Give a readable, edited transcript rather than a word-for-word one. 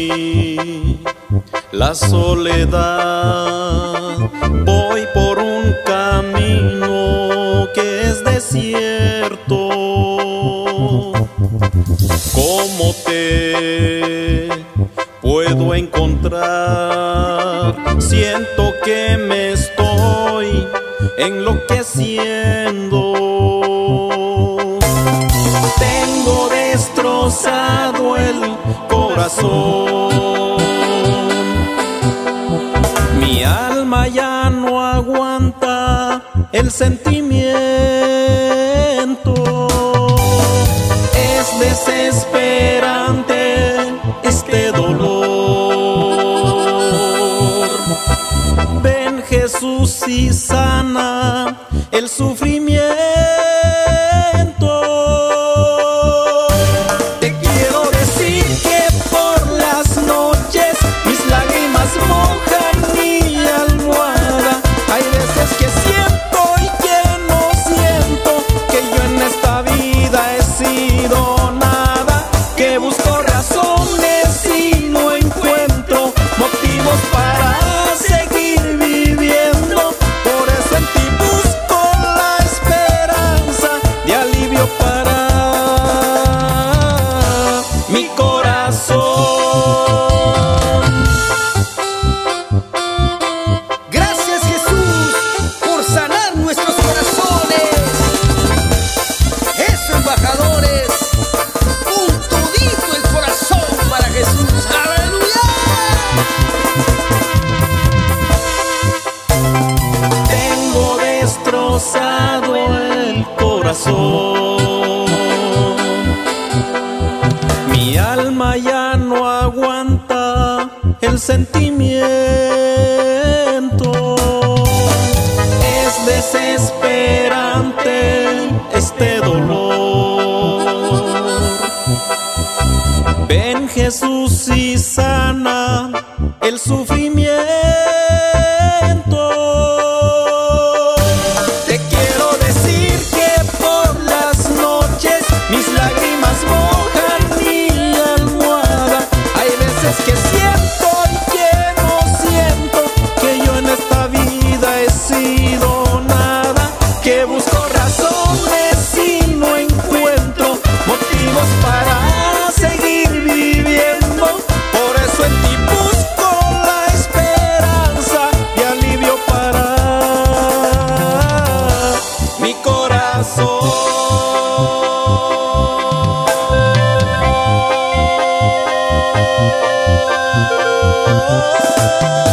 mí la soledad. Voy por un camino que es desierto. ¿Cómo te puedo encontrar? Siento que me estoy enloqueciendo. Tengo destrozado el corazón. Mi alma ya no aguanta el sentimiento. Es desesperante este dolor. Ven, Jesús, y sana el sufrimiento. Te quiero decir que por las noches mis lágrimas mojan mi almohada. Hay veces que siento y que no siento, que yo en esta vida he sido nada, que busco razones y no encuentro motivos para seguir viviendo. Por eso en ti busco la esperanza de alivio para mi corazón. Gracias, Jesús, por sanar nuestros corazones. Eso, embajadores, un todito el corazón para Jesús. ¡Aleluya! Tengo destrozado el corazón. Mi alma ya no aguanta el sentimiento. Es desesperante este dolor. Ven, Jesús, y sana el sufrimiento. Te quiero decir que por las noches mis lágrimas mojan mi almohada. Hay veces que siento y que no siento, que yo en esta vida he sido nada, que busco razones y no encuentro motivos para seguir viviendo. Por eso en ti busco la esperanza de alivio para mi corazón.